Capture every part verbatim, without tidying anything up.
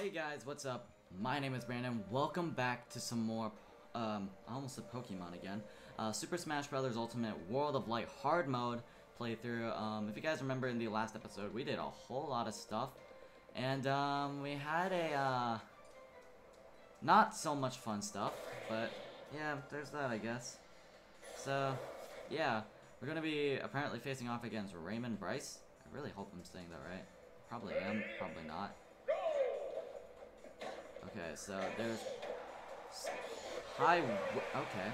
Hey guys, what's up? My name is Brandon. Welcome back to some more, um, I almost said Pokemon again. Uh, Super Smash Bros. Ultimate World of Light Hard Mode playthrough. Um, if you guys remember in the last episode, we did a whole lot of stuff. And, um, we had a, uh, not so much fun stuff, but, yeah, there's that, I guess. So, yeah, we're gonna be apparently facing off against Raymond Bryce. I really hope I'm saying that right. Probably am, probably not. Okay, so there's high. Okay.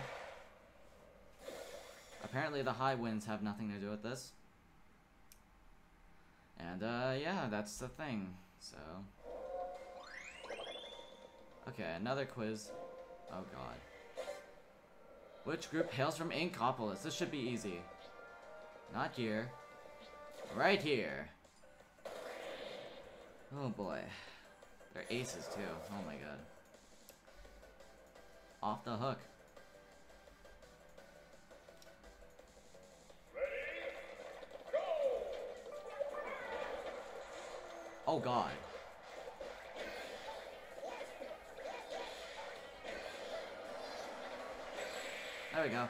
Apparently, the high winds have nothing to do with this. And uh, yeah, that's the thing. So. Okay, another quiz. Oh god. Which group hails from Inkopolis? This should be easy. Not here. Right here. Oh boy. They're aces too. Oh my god. Off the hook. Ready, go! Oh god. There we go.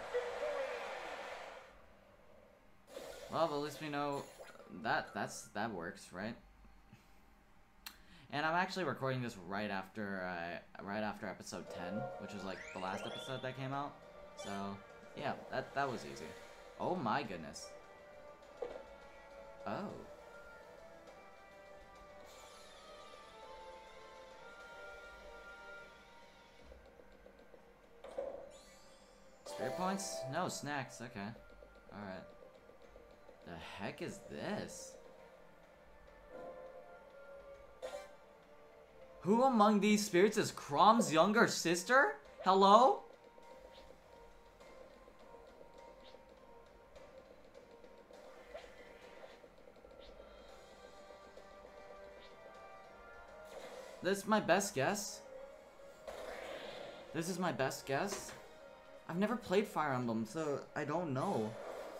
Well, at least we know that that's that works, right? And I'm actually recording this right after uh, right after episode ten, which was like the last episode that came out. So yeah, that that was easy. Oh my goodness. Oh. Spirit points? No, snacks. Okay. All right. The heck is this? Who among these spirits is Chrom's younger sister? Hello? This is my best guess. This is my best guess. I've never played Fire Emblem, so I don't know.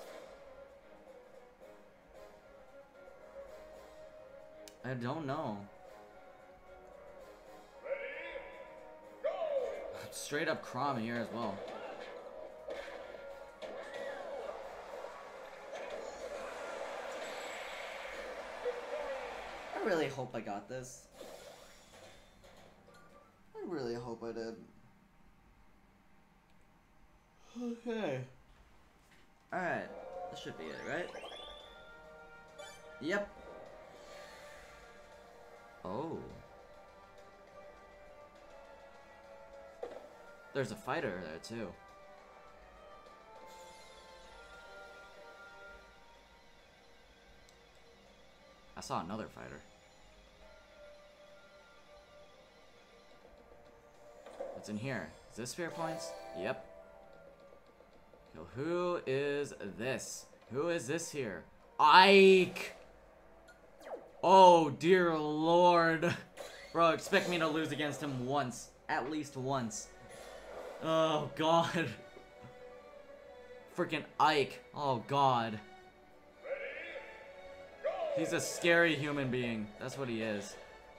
I don't know. Straight up Chrom here as well. I really hope I got this. I really hope I did. Okay. Alright. This should be it, right? Yep. Oh. There's a fighter there too. I saw another fighter. What's in here? Is this spirit points? Yep. So who is this? Who is this here? Ike! Oh dear lord. Bro, expect me to lose against him once. At least once. Oh god. Freaking Ike. Oh god. He's a scary human being. That's what he is.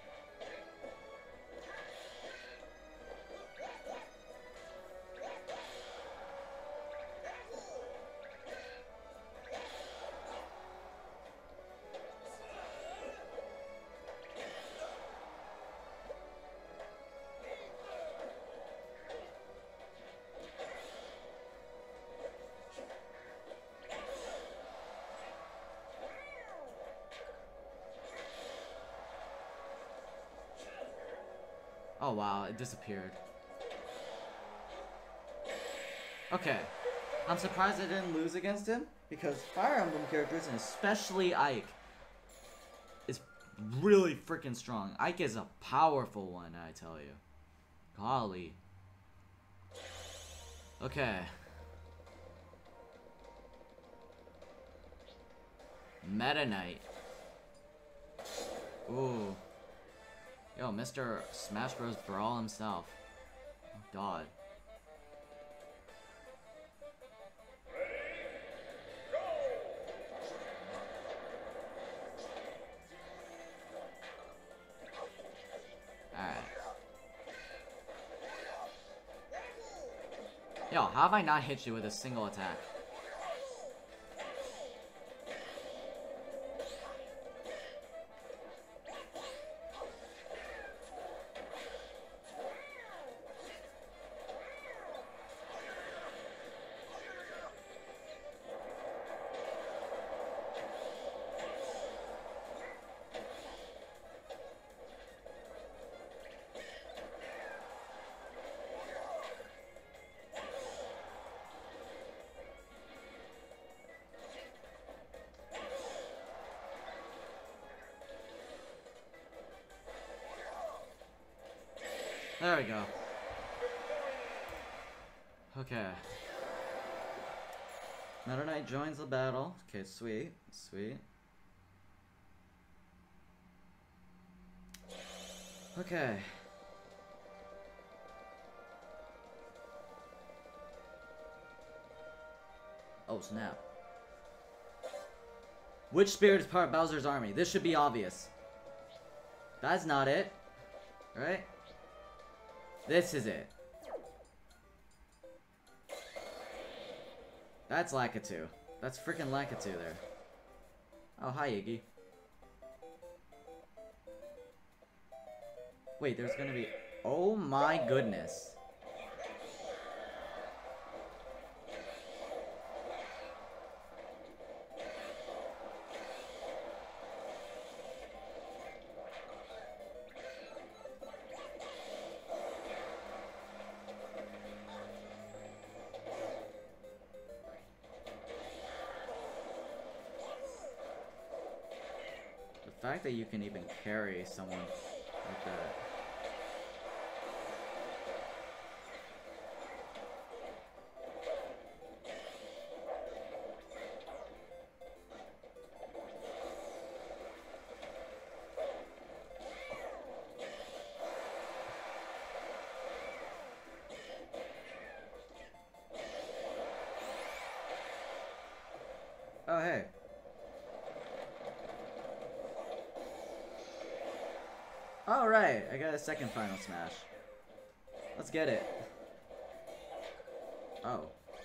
Oh wow, it disappeared. Okay. I'm surprised I didn't lose against him, because Fire Emblem characters, and especially Ike, is really freaking strong. Ike is a powerful one, I tell you. Golly. Okay. Meta Knight. Ooh. Yo, Mister Smash Bros. Brawl himself. Oh, God. Yo, how have I not hit you with a single attack? There we go. Okay. Meta Knight joins the battle. Okay, sweet. Sweet. Okay. Oh, snap. Which spirit is part of Bowser's army? This should be obvious. That's not it. Right? This is it. That's Lakitu. That's freaking Lakitu there. Oh, hi, Iggy. Wait, there's gonna be... Oh my goodness. The fact that you can even carry someone like that. Oh, hey. Alright, I got a second final smash. Let's get it. Oh.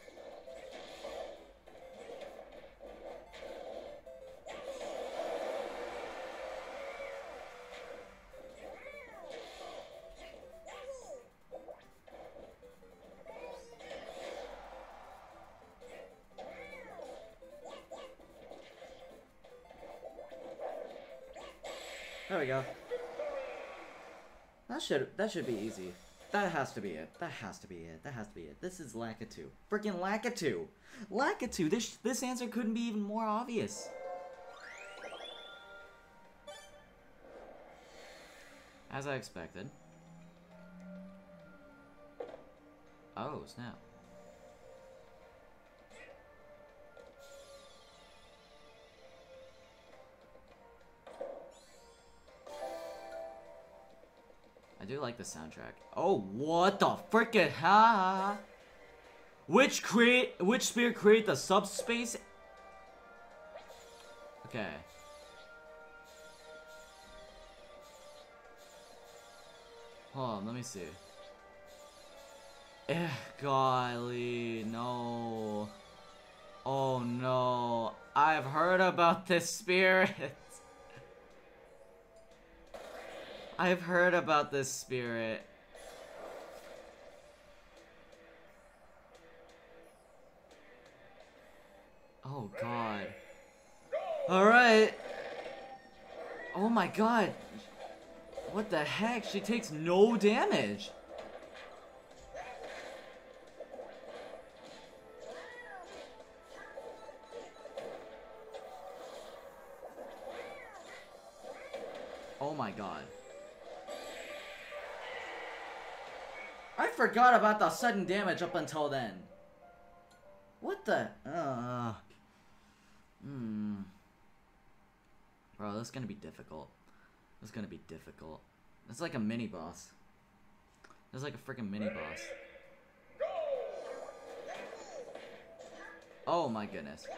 There we go. That should that should be easy. That has to be it. That has to be it. That has to be it. This is Lakitu. Freaking Lakitu. Lakitu. This this answer couldn't be even more obvious. As I expected. Oh, snap. I do like the soundtrack. Oh, what the frickin' ha? Which create which spirit create the subspace? Okay. Hold on, let me see. Eh, golly, no. Oh no. I've heard about this spirit. I've heard about this spirit. Oh god. Alright. Oh my god. What the heck? She takes no damage. Oh my god. I forgot about the sudden damage up until then. What the? Uh. Hmm. Bro, this is gonna be difficult. This is gonna be difficult. It's like a mini boss. It's like a freaking mini boss. Oh my goodness.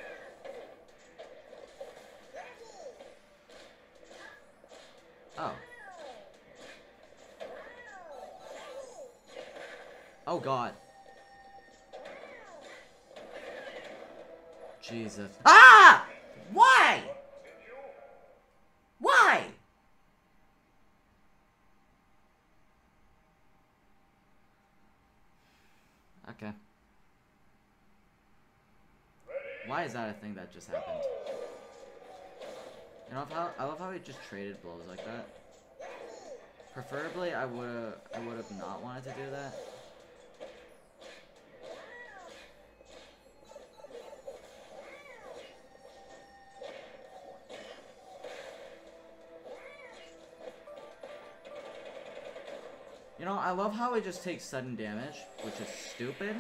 Oh. Oh god. Jesus. Ah! Why? Why? Okay. Why is that a thing that just happened? You know how I love how he just traded blows like that. Preferably, I would I would have not wanted to do that. You know, I love how it just takes sudden damage, which is stupid.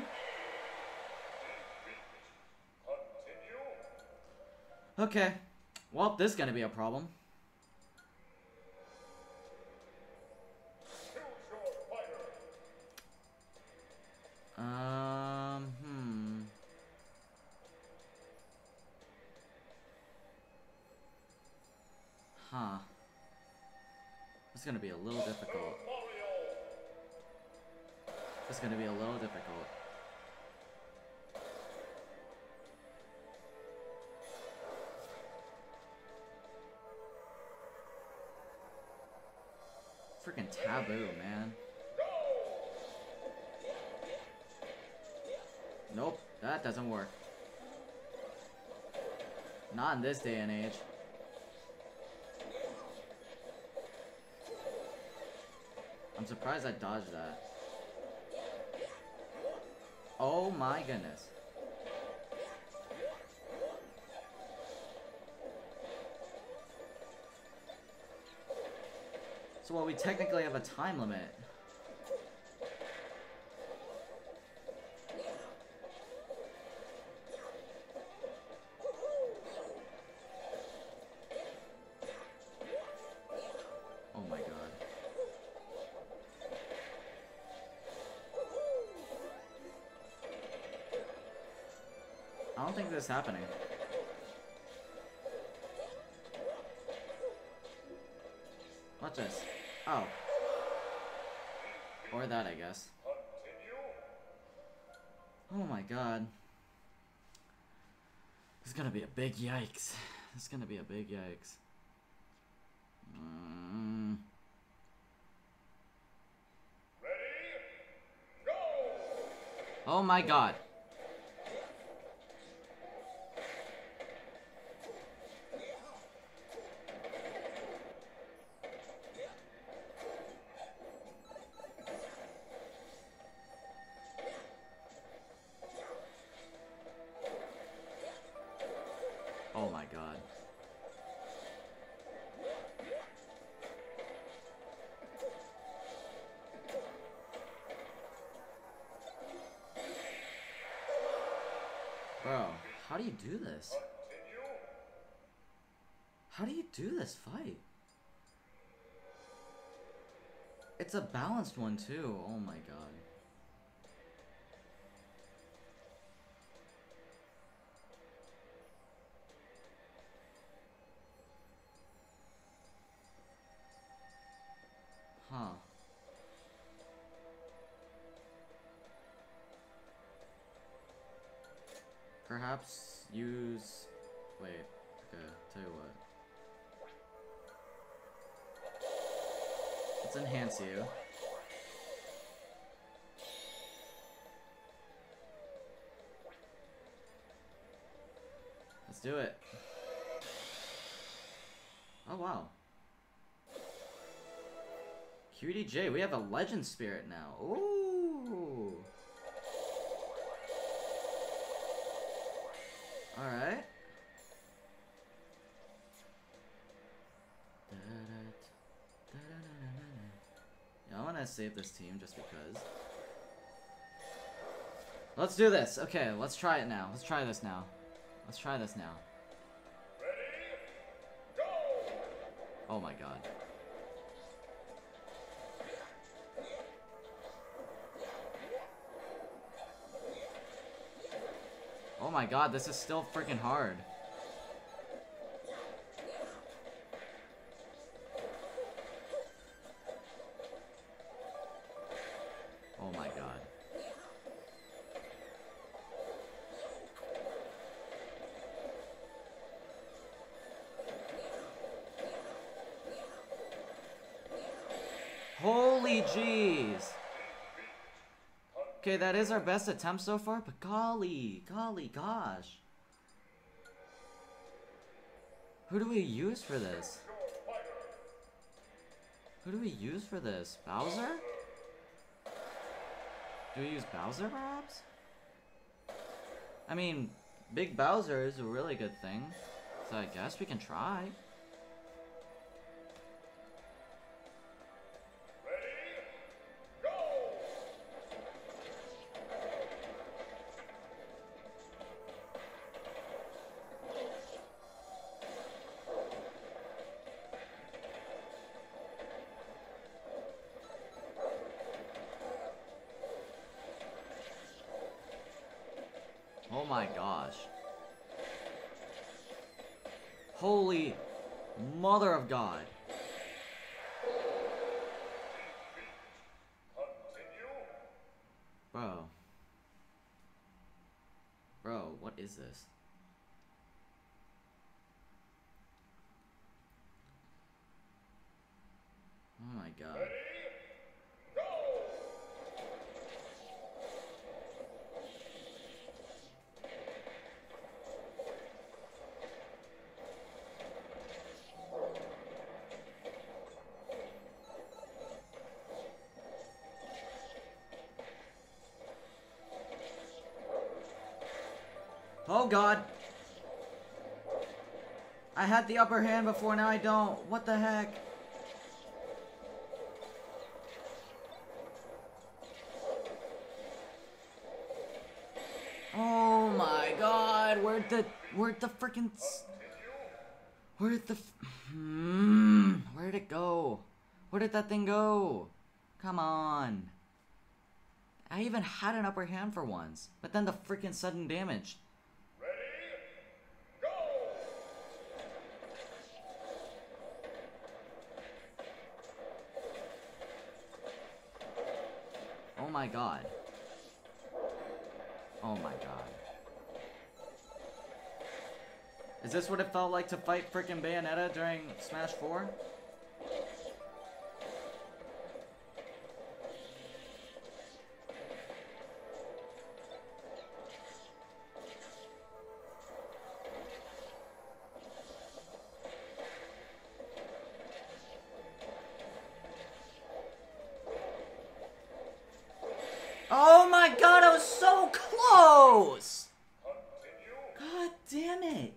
Okay. Well, this is gonna be a problem. Um, hmm. Huh. This is gonna be a little difficult. This is gonna be a little difficult. Freaking taboo, man. Nope, that doesn't work. Not in this day and age. I'm surprised I dodged that. Oh my goodness. So, well, we technically have a time limit. Oh my god. I don't think this is happening. What's this? Oh. Or that, I guess. Oh my god. This is gonna be a big yikes. This is gonna be a big yikes. Mm. Ready? Go! Oh my god. Oh my god. Bro, how do you do this? How do you do this fight? It's a balanced one too. Oh my god. Huh. Perhaps use... Wait, okay, tell you what. Let's enhance you. Let's do it. Oh wow. Q D J, we have a legend spirit now. Ooh. Alright. Yeah, I want to save this team just because. Let's do this. Okay, let's try it now. Let's try this now. Let's try this now. Ready? Go! Oh my god. Oh my god, this is still freaking hard. Oh my god. Holy jeez. Okay, that is our best attempt so far, but golly, golly gosh. Who do we use for this? Who do we use for this? Bowser? Do we use Bowser perhaps? I mean, Big Bowser is a really good thing, so I guess we can try. Oh my gosh. Holy mother of God. Bro. Bro, what is this? Oh my God. Oh God. I had the upper hand before, now I don't. What the heck? Oh my God, where'd the, where'd the frickin', where'd the, hmm, where'd it go? Where did that thing go? Come on. I even had an upper hand for once, but then the frickin' sudden damage. Oh my God. Oh my God. Is this what it felt like to fight frickin' Bayonetta during Smash four? Oh my God, I was so close! God damn it.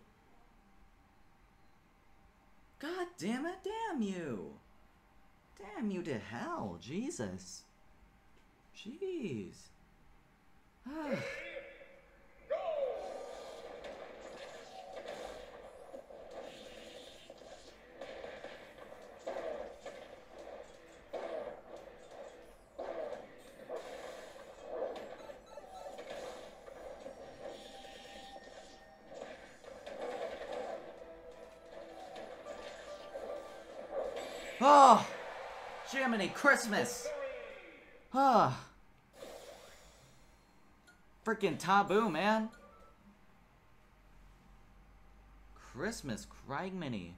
God damn it, damn you. Damn you to hell, Jesus. Jeez. Ah. Oh, Jiminy Christmas. Ah. Freaking taboo, man. Christmas, Cragmini.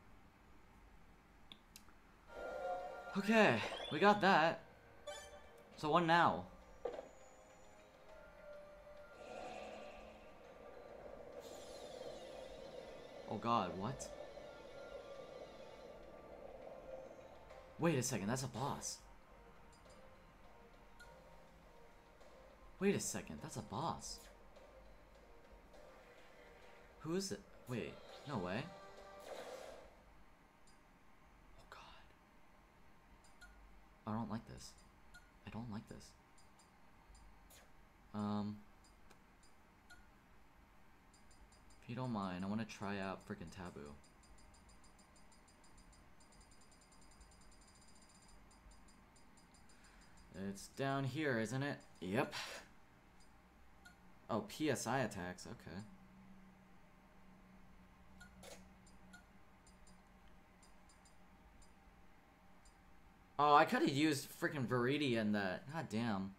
Okay, we got that. So what now? Oh God, what? Wait a second, that's a boss. Wait a second, that's a boss. Who is it? Wait, no way. Oh God. I don't like this. I don't like this. Um. If you don't mind, I want to try out freaking Taboo. It's down here, isn't it? Yep. Oh, P S I attacks, okay. Oh, I could have used freaking Viridi in that. God damn.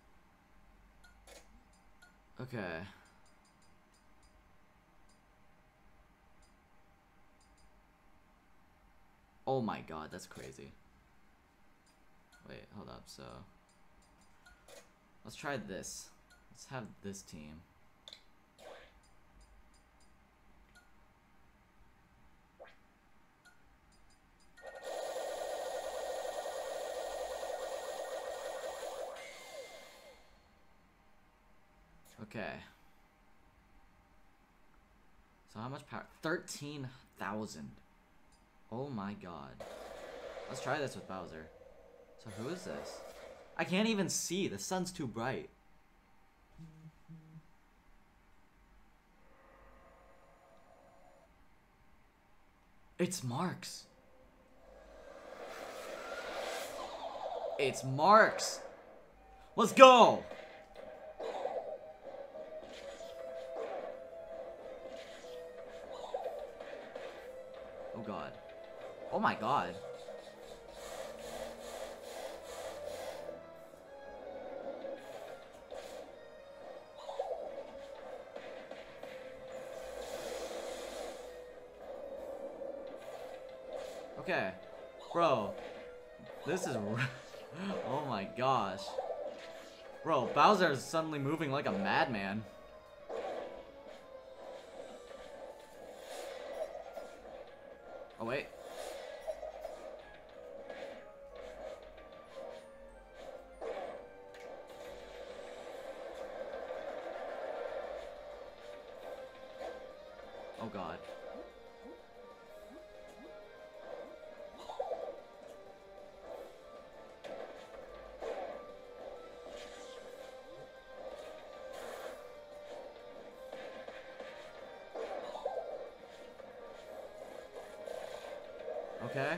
Okay. Oh my God, that's crazy. Wait, hold up. So let's try this. Let's have this team. Okay. So how much power? thirteen thousand. Oh my god. Let's try this with Bowser. So who is this? I can't even see. The sun's too bright. It's Marks. It's Marks. Let's go. Oh god. Oh my god. Okay. Bro. This is... oh my gosh. Bro, Bowser is suddenly moving like a madman. Oh, wait. Oh, God. Okay.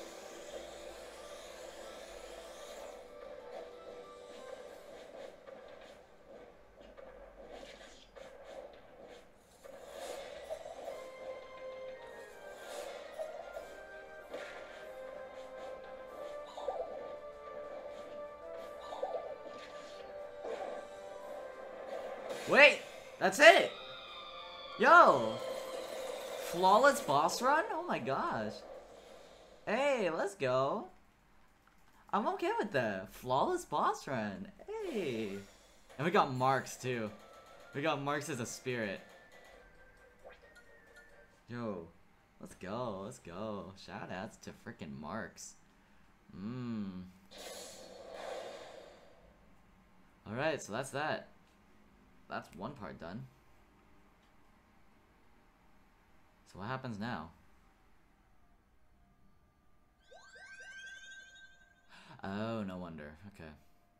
Wait! That's it! Yo! Flawless boss run? Oh my gosh. Hey, let's go. I'm okay with that. Flawless boss run. Hey. And we got Marks too. We got Marks as a spirit. Yo. Let's go. Let's go. Shout outs to freaking Marks. Mmm. Alright, so that's that. That's one part done. So what happens now? Oh, no wonder. Okay.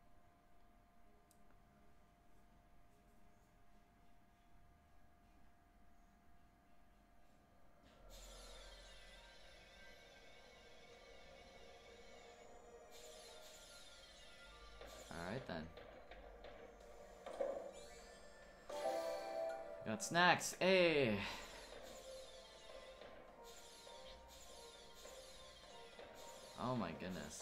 Alright then. Got snacks. Hey. Oh my goodness.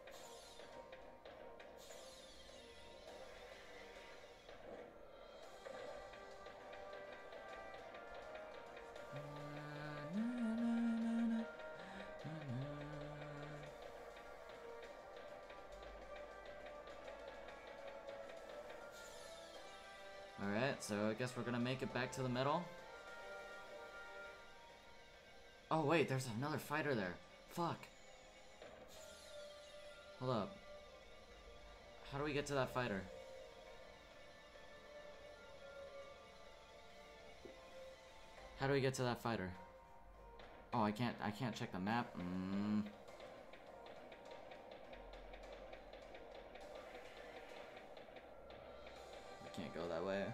Alright, so I guess we're gonna make it back to the middle. Oh wait, there's another fighter there. Fuck. Hold up. How do we get to that fighter? How do we get to that fighter? Oh, I can't I can't check the map. Mm. We can't go that way.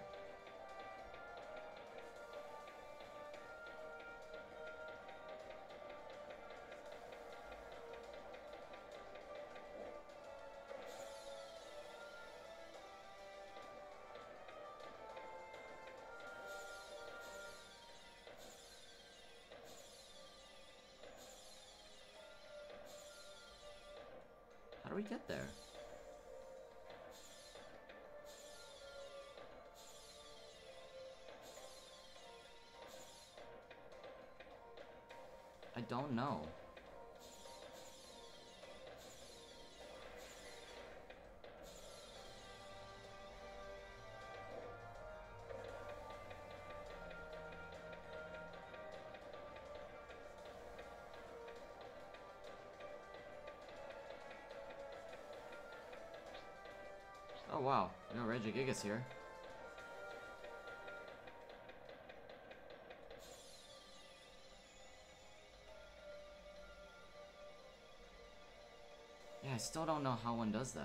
How do we get there? I don't know. Oh wow, you know Regigigas here. Yeah, I still don't know how one does that.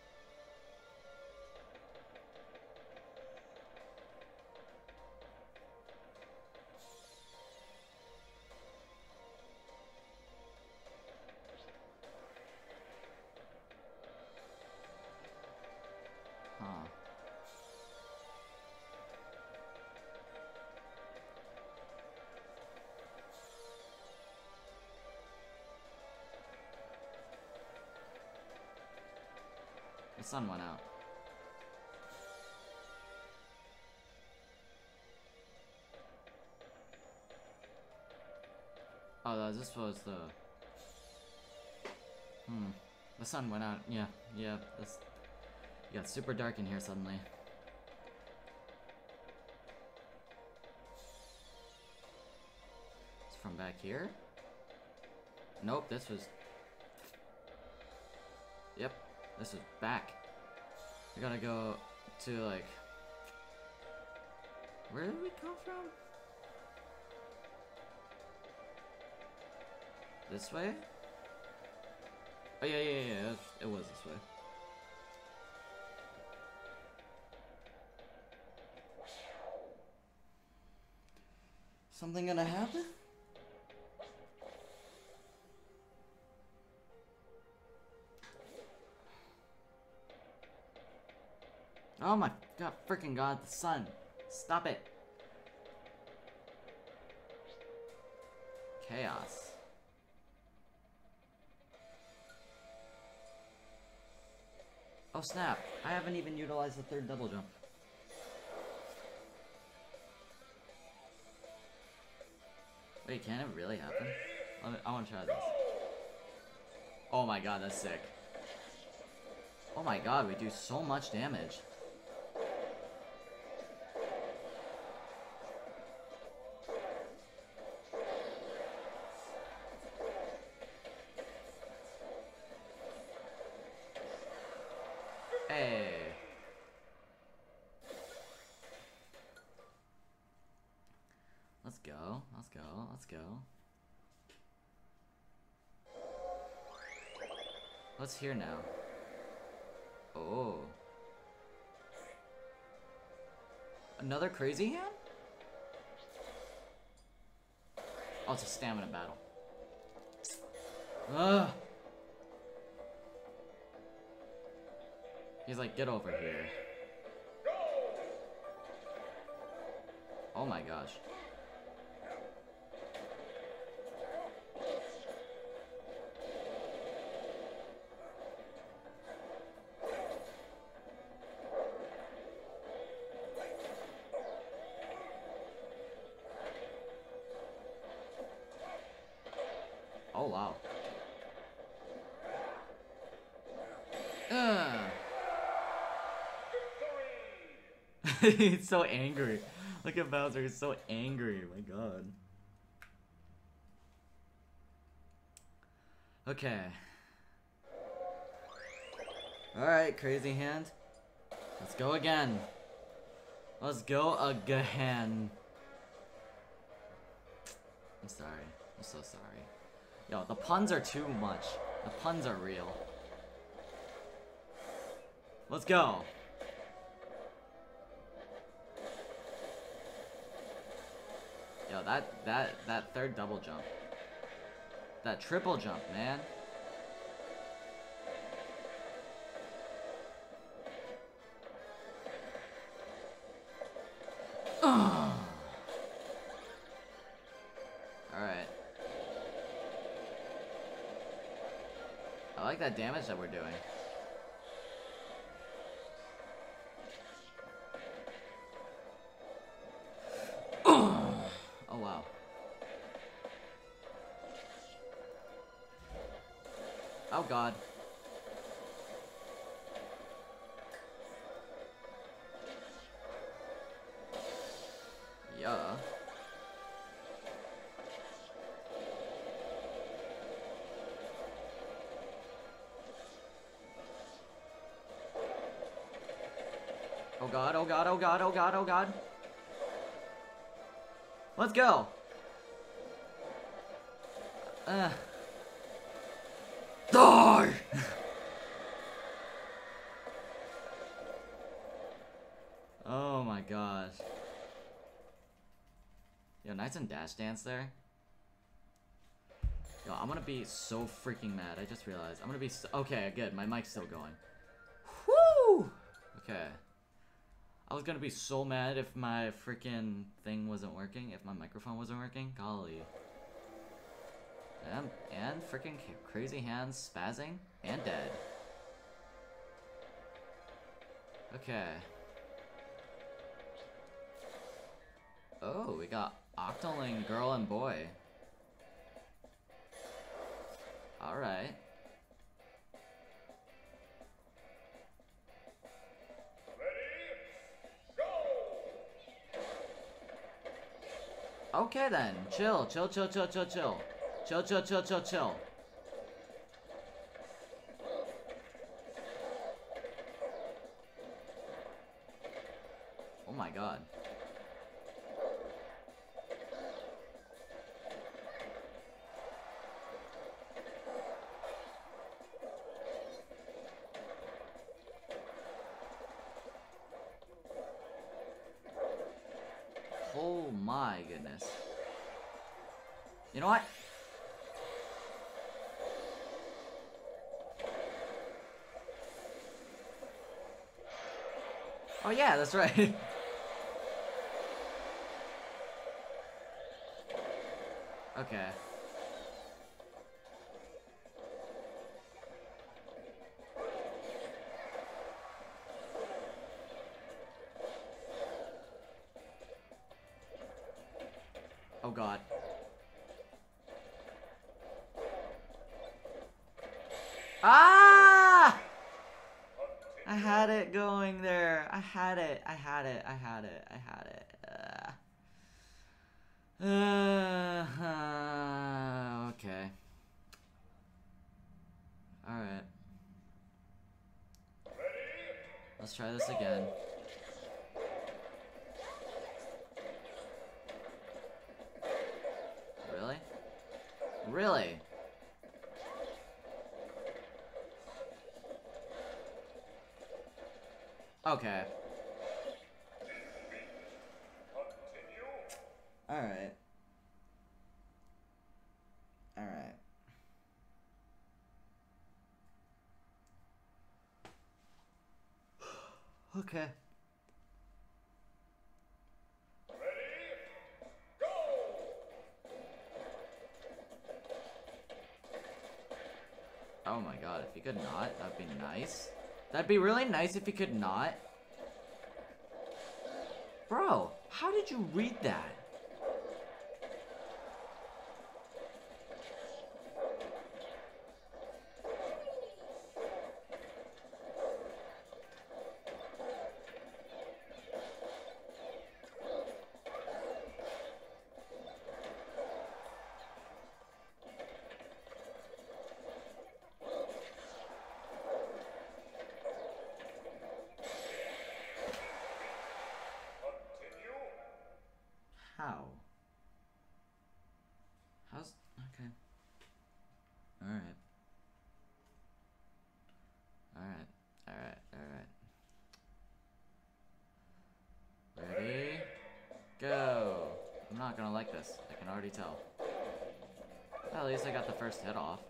Huh. The sun went out. Oh, this was the... Hmm. The sun went out. Yeah, yeah. This... It got super dark in here suddenly. It's from back here? Nope, this was... Yep, this was back. We gotta go to, like... Where did we come from? This way? Oh yeah, yeah, yeah, yeah. It was, it was this way. Something gonna happen? Oh my god, freaking god, the sun. Stop it. Chaos. Oh snap, I haven't even utilized the third double jump. Wait, can it really happen? Let me, I want to try this. Oh my god, that's sick. Oh my god, we do so much damage. Hey. Let's go, let's go, let's go. What's here now? Oh. Another crazy hand? Oh, it's a stamina battle. Ugh. He's like, get over here. Oh my gosh. Oh wow. Ugh. He's so angry. Look at Bowser, he's so angry. My god. Okay. Alright, crazy hand. Let's go again. Let's go again. I'm sorry. I'm so sorry. Yo, the puns are too much. The puns are real. Let's go. Yo, that that that third double jump. That triple jump, man. Ugh. All right. I like that damage that we're doing. Oh wow. Oh god. Yeah. god, oh god, oh god, oh god, oh god. Let's go! Uh. Die! Oh my gosh. Yo, nice and dash dance there. Yo, I'm gonna be so freaking mad. I just realized. I'm gonna be so okay, good. My mic's still going. Woo! Okay. I was gonna be so mad if my freaking thing wasn't working, if my microphone wasn't working. Golly. And, and freaking crazy hands spazzing and dead. Okay. Oh, we got Octoling girl and boy. Alright. Okay then. Chill, chill, chill, chill, chill, chill. Chill, chill, chill, chill, chill. Oh my god. Oh my goodness. You know what? Oh yeah, that's right. Okay. Oh god. Ah! I had it going there. I had it. I had it. I had it. I had it. Uh, uh, uh, okay. Alright. Let's try this again. Really? Really? Okay. Alright. Alright. Okay. Oh my god, if you could not, that'd be nice. That'd be really nice if you could not. Bro, how did you read that? How? How's... okay. Alright. Alright. Alright. Alright. Ready? Go! I'm not gonna like this. I can already tell. Well, at least I got the first hit off.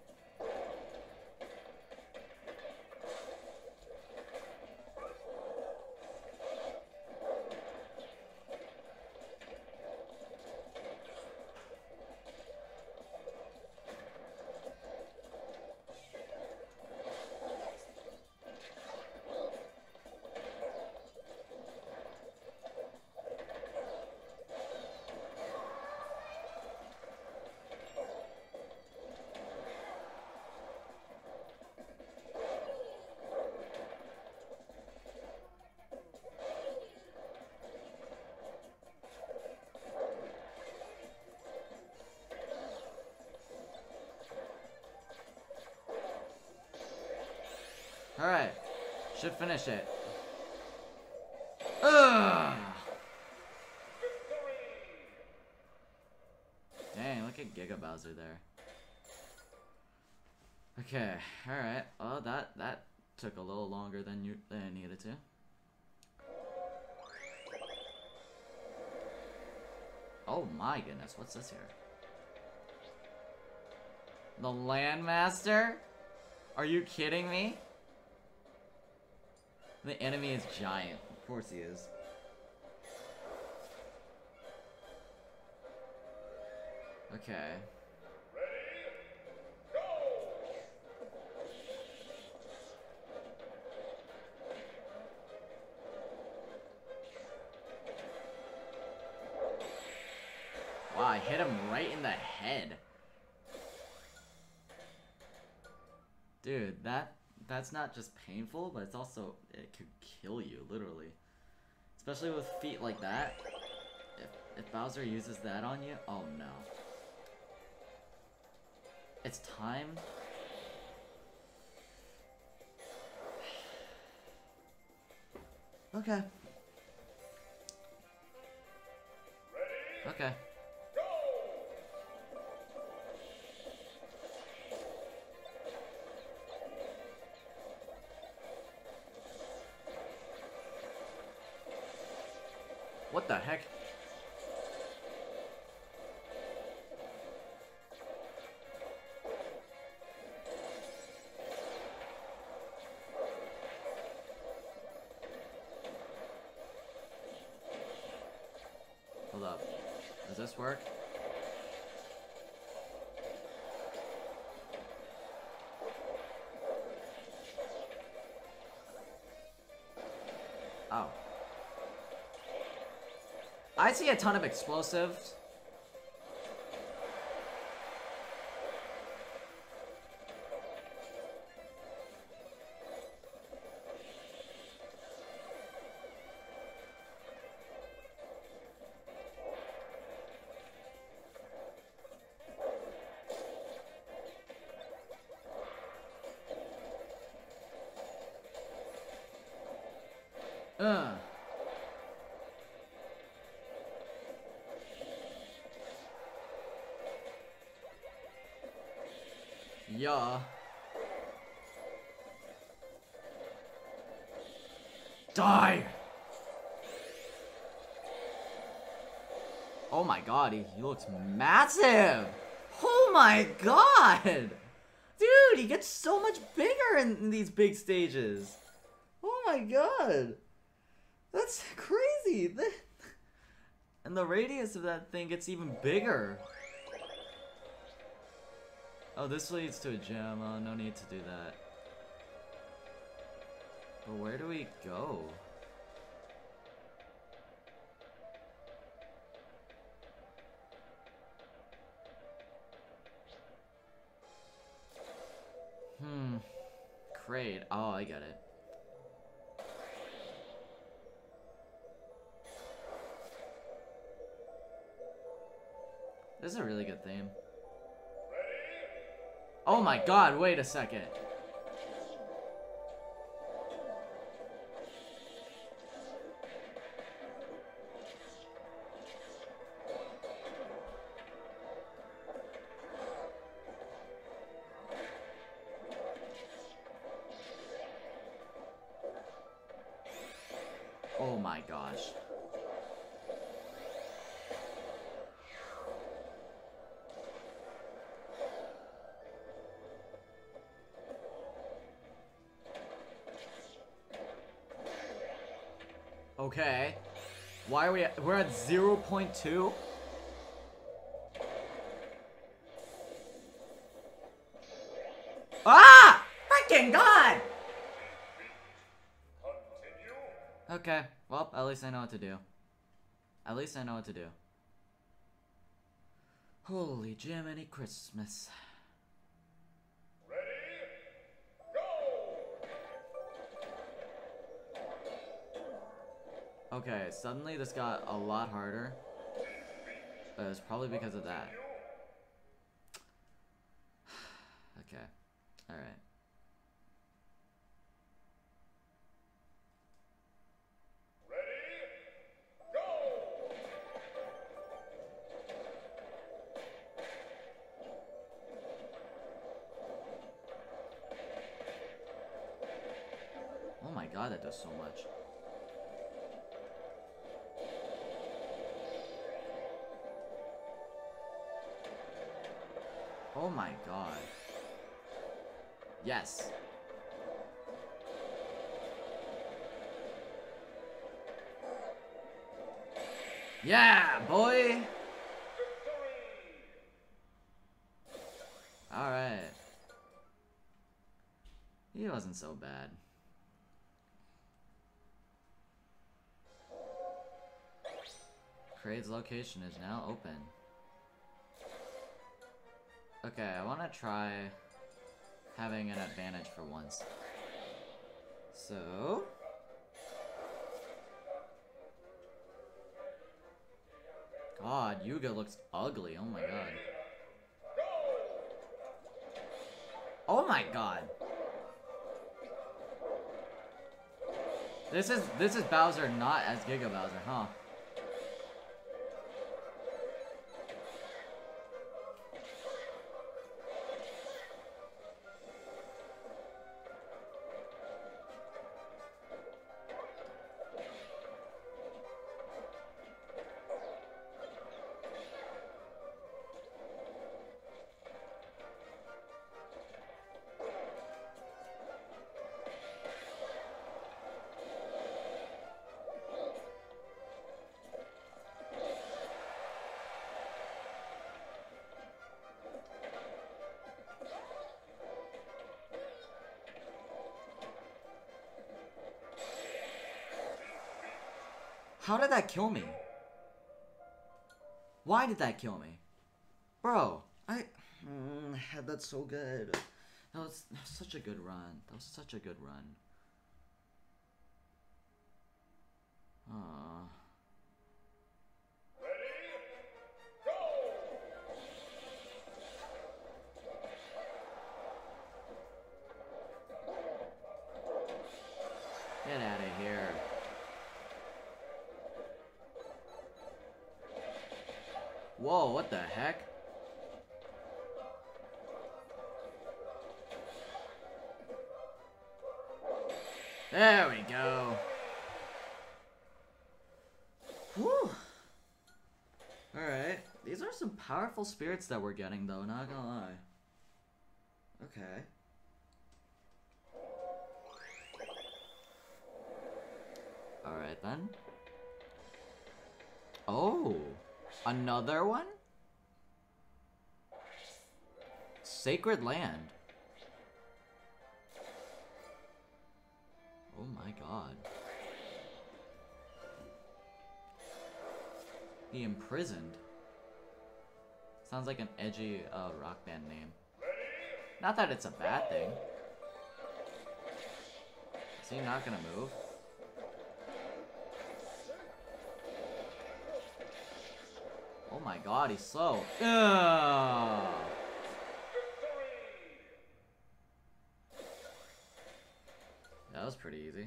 Alright. Should finish it. freaking Giga Bowser there. Okay, alright. Oh, that that took a little longer than you than it needed to. Oh my goodness, what's this here? The Landmaster? Are you kidding me? The enemy is giant. Of course he is. Okay. Wow, I hit him right in the head. Dude, that that's not just painful, but it's also, it could kill you, literally. Especially with feet like that. If, if Bowser uses that on you, oh no. It's time. Okay. Okay. What the heck? Hold up. Does this work? Oh. I see a ton of explosives. Ugh. Yeah. Die! Oh my god, he, he looks massive! Oh my god! Dude, he gets so much bigger in, in these big stages. Oh my god. That's crazy. And the radius of that thing gets even bigger. Oh, this leads to a gem. Oh, no need to do that. But where do we go? Hmm. Crate. Oh, I get it. This is a really good theme. Oh my god, wait a second. Oh my gosh. Okay. Why are we at, we're at zero point two? Ah! Freaking God! Okay, well, at least I know what to do. At least I know what to do. Holy Jiminy Christmas. Okay, suddenly this got a lot harder. But it was probably because of that. Okay. Alright. god, that does so much. Oh my god. Yes. Yeah, boy! Alright. He wasn't so bad. Kraid's location is now open. Okay, I want to try having an advantage for once. So... God, Yuga looks ugly. Oh my god. Oh my god. This is this is Bowser not as Giga Bowser, huh? How did that kill me? Why did that kill me? Bro, I... Mm, that's so good. That was, that was such a good run. That was such a good run. Aww. Get out of here. Whoa, what the heck? There we go. Whew. Alright. These are some powerful spirits that we're getting, though, not gonna lie. Okay. Alright, then. Oh! Another one? Sacred Land. Oh my god. The Imprisoned. Sounds like an edgy uh, rock band name. Not that it's a bad thing. Is he not gonna move? Oh my god, he's slow. Ugh. That was pretty easy.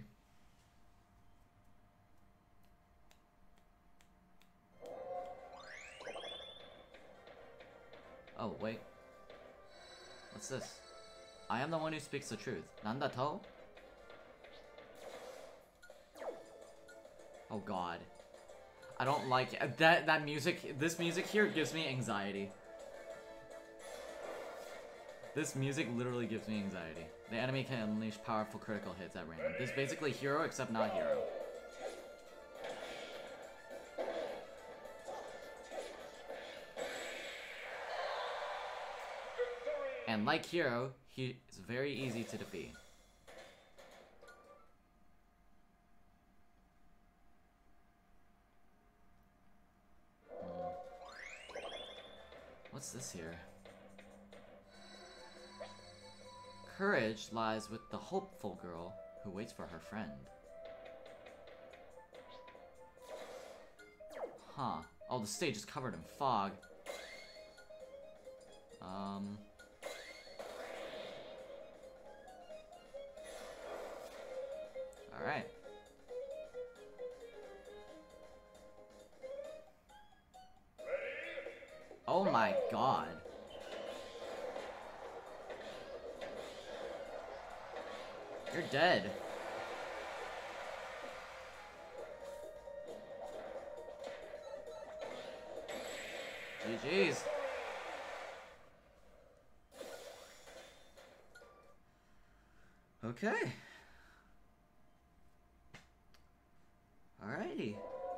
Oh, wait. What's this? I am the one who speaks the truth. Nanda to? Oh god. I don't like it. that that music. This music here gives me anxiety. This music literally gives me anxiety. The enemy can unleash powerful critical hits at random. This is basically hero except not hero. And like hero, he is very easy to defeat. What's this here? Courage lies with the hopeful girl who waits for her friend. Huh. Oh, the stage is covered in fog. Um... Alright. Oh my god. You're dead. G G's. Okay. Alrighty.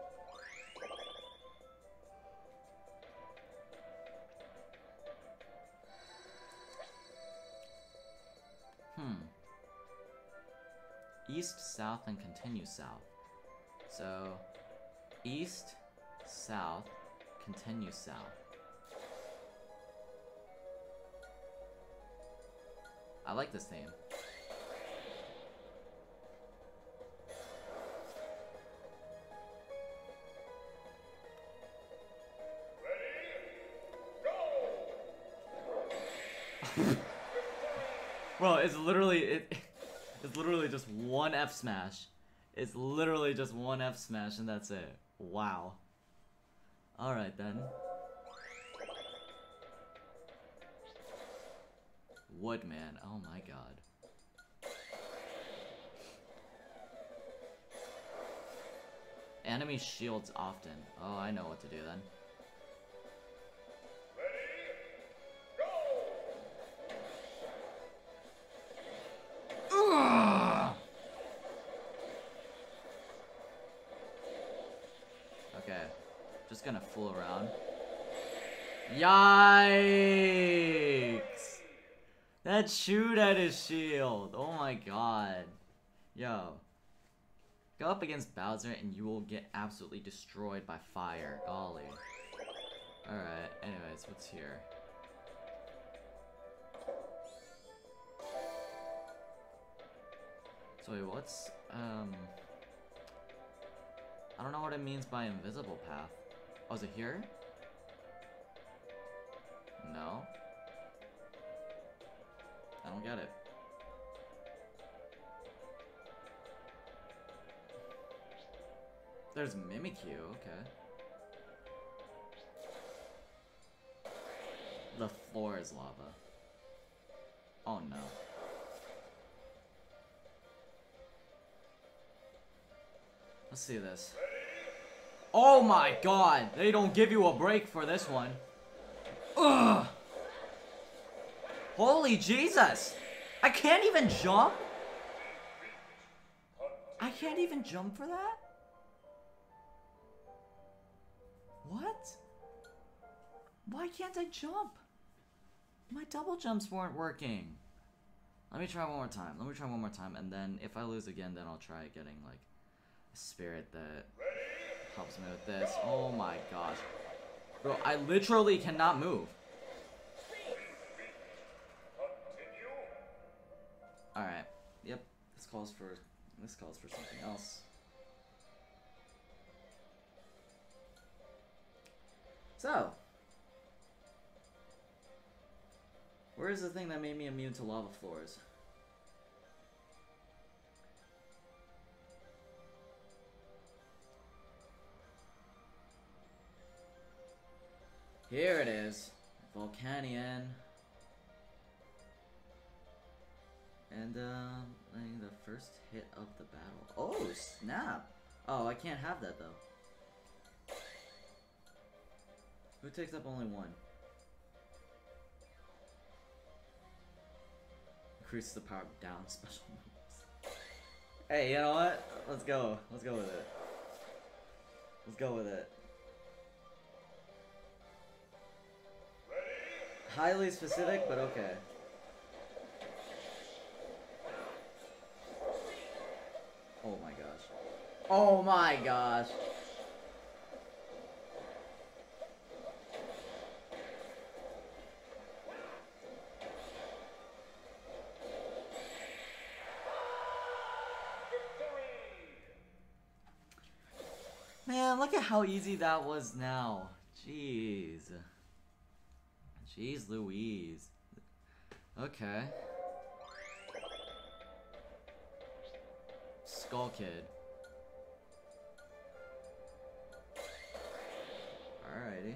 Hmm. East, south, and continue south. So, east, south, continue south. I like this theme. Bro, it's literally it. It's literally just one F smash. It's literally just one F smash and that's it. Wow. All right then. Woodman. Oh my god. Enemy shields often. Oh, I know what to do then. Okay, just gonna fool around. Yikes! That chewed at his shield. Oh my god. Yo. Go up against Bowser and you will get absolutely destroyed by fire. Golly. Alright, anyways, what's here? So wait, what's, um... I don't know what it means by invisible path. Oh, is it here? No. I don't get it. There's Mimikyu, okay. The floor is lava. Oh no. Let's see this. Oh my god! They don't give you a break for this one. Ugh! Holy Jesus! I can't even jump? I can't even jump for that? What? Why can't I jump? My double jumps weren't working. Let me try one more time. Let me try one more time, and then if I lose again, then I'll try getting like a spirit that helps me with this. Oh my gosh. Bro, I literally cannot move. Alright. Yep. This calls for this calls for something else. So, where is the thing that made me immune to lava floors? Here it is, Volcanion. And, um, like the first hit of the battle. Oh, snap! Oh, I can't have that, though. Who takes up only one? Increases the power of down special moves. Hey, you know what? Let's go. Let's go with it. Let's go with it. Highly specific, but okay. Oh my gosh. Oh my gosh. Man, look at how easy that was now. Jeez. Jeez Louise. Okay. Skull Kid. Alrighty.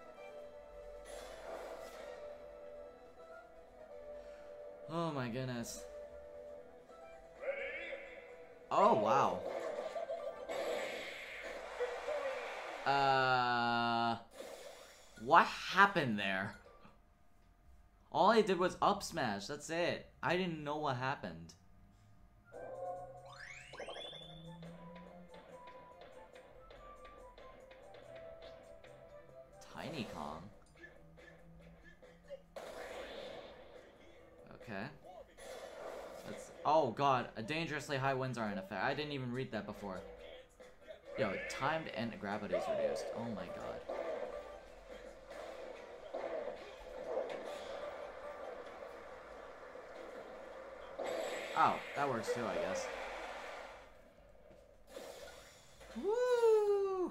Oh my goodness. Oh wow. Uh What happened there? All I did was up smash. That's it. I didn't know what happened. Tiny Kong. Okay. That's, oh god, a dangerously high winds are in effect. I didn't even read that before. Yo, timed and gravity is reduced. Oh my god. Oh, that works too, I guess. Woo!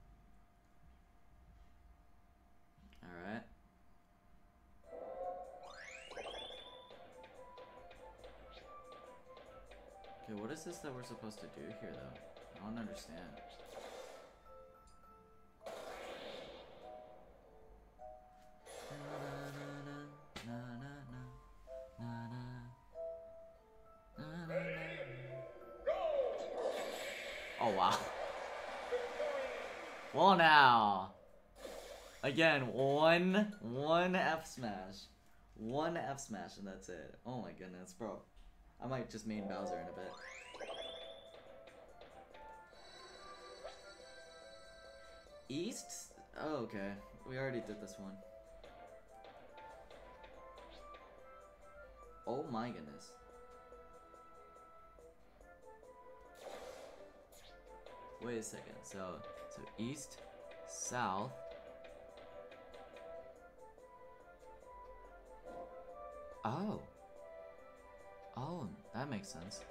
Alright. Okay, what is this that we're supposed to do here, though? I don't understand. Oh, wow. Well, now. Again, one, one F smash. One F smash and that's it. Oh my goodness, bro. I might just main Bowser in a bit. East? Oh, okay. We already did this one. Oh my goodness. Wait a second. So, so east, south. Oh. Oh, that makes sense.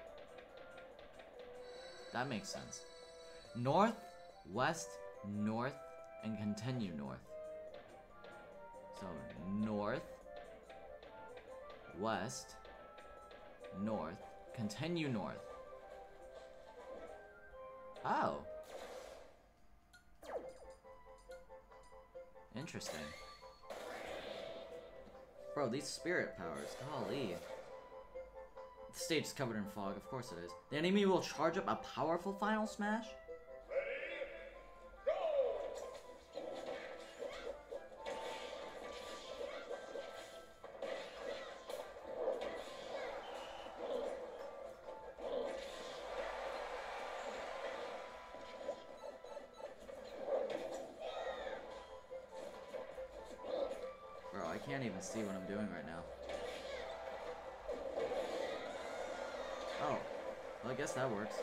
That makes sense. North, west, north, and continue north. So, north, west, north, continue north. Oh. Interesting. Bro, these spirit powers, golly. The stage is covered in fog, of course it is. The enemy will charge up a powerful final smash? I can't even see what I'm doing right now. Oh, well, I guess that works.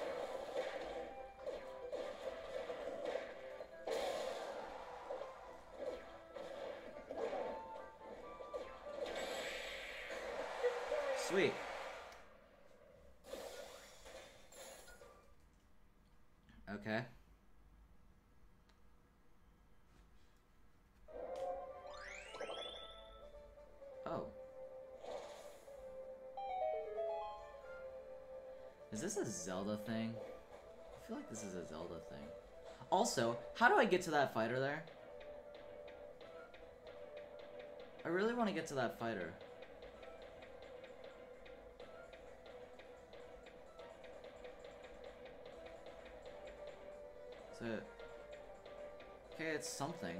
Sweet. Okay. Oh. Is this a Zelda thing? I feel like this is a Zelda thing. Also, how do I get to that fighter there? I really want to get to that fighter. Is it... Okay, it's something.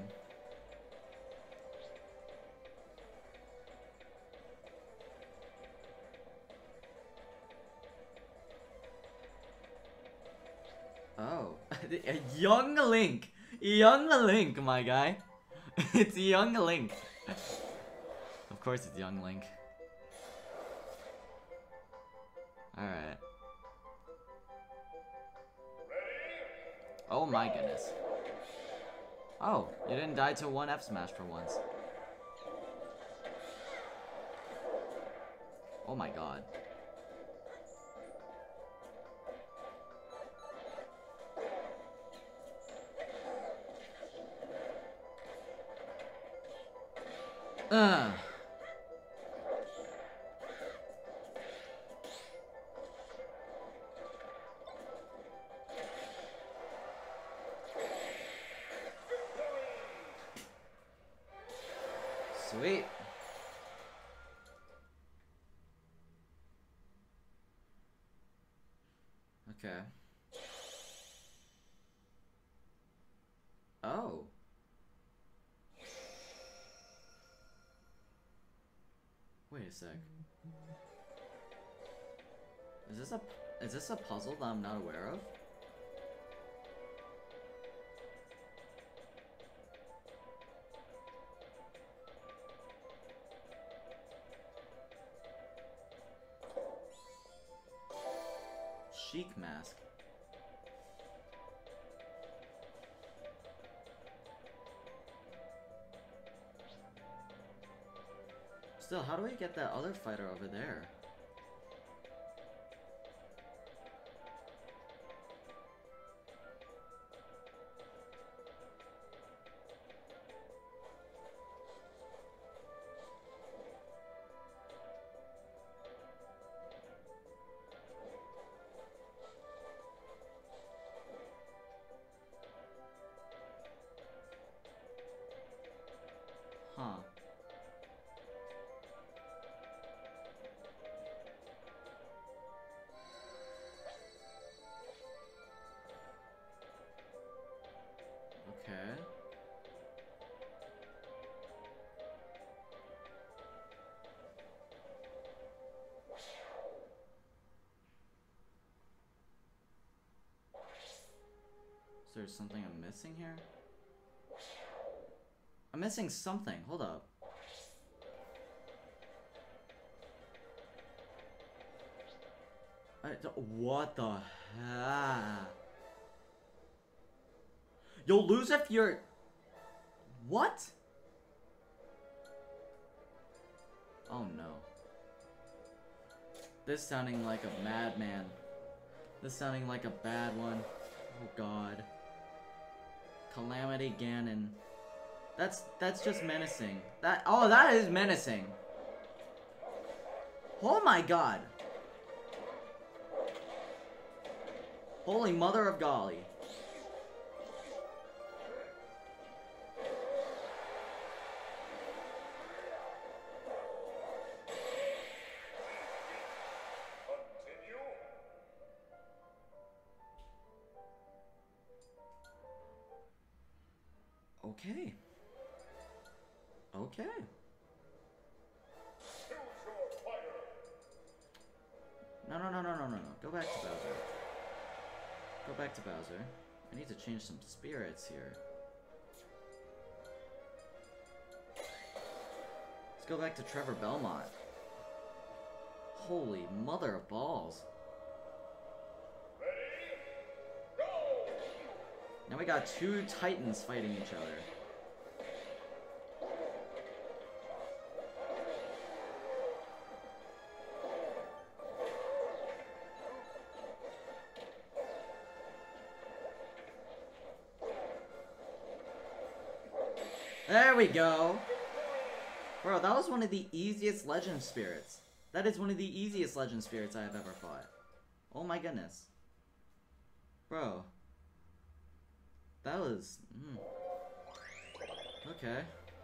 Oh, a young Link, young Link, my guy. It's young Link. Of course, it's young Link. All right. Oh my goodness. Oh, you didn't die to one F smash for once. Oh my god. Uh. Sweet. Okay. Oh. Wait a sec. Is this a is this a puzzle that I'm not aware of? Sheik mask. Still, how do we get that other fighter over there? Huh. Okay. Is there something I'm missing here? I'm missing something. Hold up. I don't- what the heck? You'll lose if you're... What? Oh no. This sounding like a madman. This sounding like a bad one. Oh god. Calamity Ganon. That's that's just menacing. That oh that is menacing. Oh my god. Holy mother of golly. Okay. Okay. No, no, no, no, no, no, no. Go back to Bowser. Go back to Bowser. I need to change some spirits here. Let's go back to Trevor Belmont. Holy mother of balls. Ready? Go! Now we got two titans fighting each other. There we go! Bro, that was one of the easiest legend spirits. That is one of the easiest legend spirits I have ever fought. Oh my goodness. Bro. That was... Mm. Okay.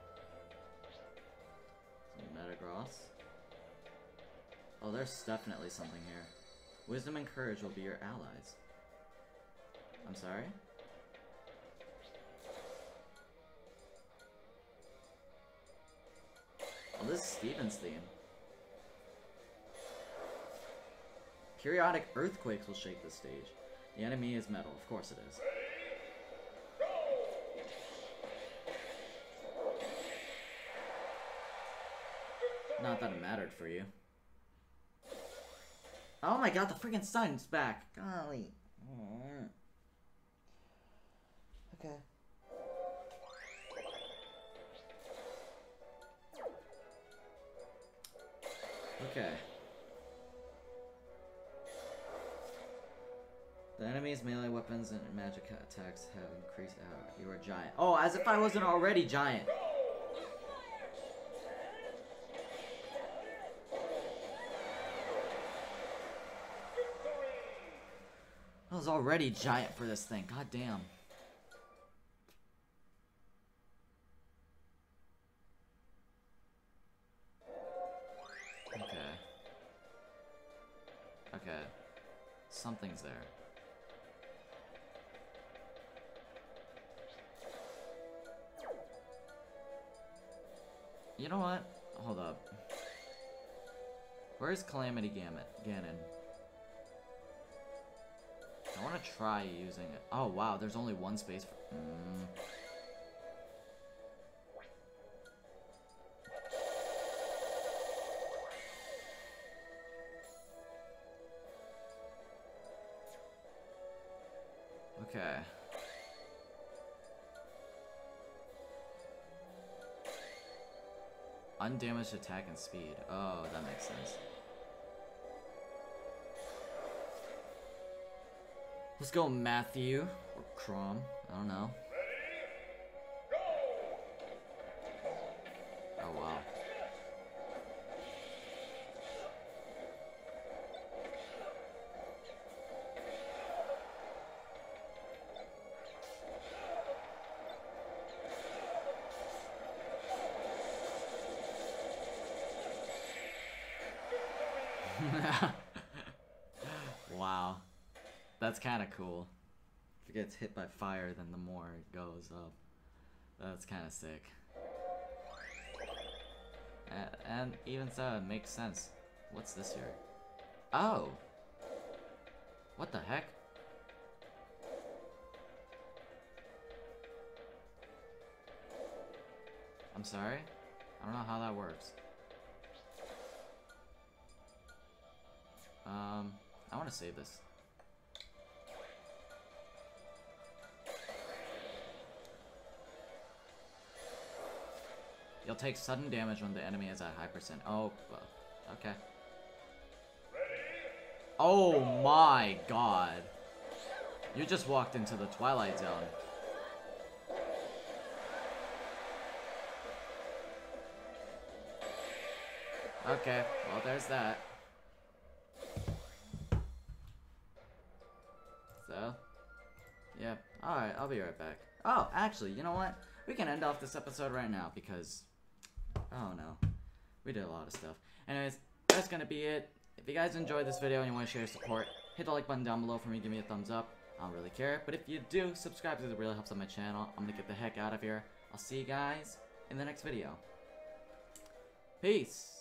Some Metagross. Oh, there's definitely something here. Wisdom and courage will be your allies. I'm sorry? Oh, this is Steven's theme. Periodic earthquakes will shake the stage. The enemy is metal. Of course it is. Not that it mattered for you. Oh my god, the freaking sun's back. Golly. Okay. Okay. The enemy's melee weapons and magic attacks have increased. Oh, you are a giant. Oh, as if I wasn't already giant. I was already giant for this thing. God damn. Okay. Okay. Something's there. You know what? Hold up. Where's Calamity Gammon? Ganon? I want to try using it. Oh wow, there's only one space for... Mm. Okay. Undamaged attack and speed. Oh, that makes sense. Let's go Matthew. Or Chrom. I don't know. Oh, wow. Wow. That's kind of cool. If it gets hit by fire, then the more it goes up. That's kind of sick. And, and even so, it makes sense. What's this here? Oh! What the heck? I'm sorry? I don't know how that works. Um, I want to save this. You'll take sudden damage when the enemy is at high percent. Oh, well, okay. Oh my god. You just walked into the Twilight Zone. Okay, well there's that. So, yeah. Alright, I'll be right back. Oh, actually, you know what? We can end off this episode right now because... Oh no. We did a lot of stuff. Anyways, that's gonna be it. If you guys enjoyed this video and you want to share your support, hit the like button down below for me, give me a thumbs up. I don't really care. But if you do, subscribe because it really helps out my channel. I'm gonna get the heck out of here. I'll see you guys in the next video. Peace!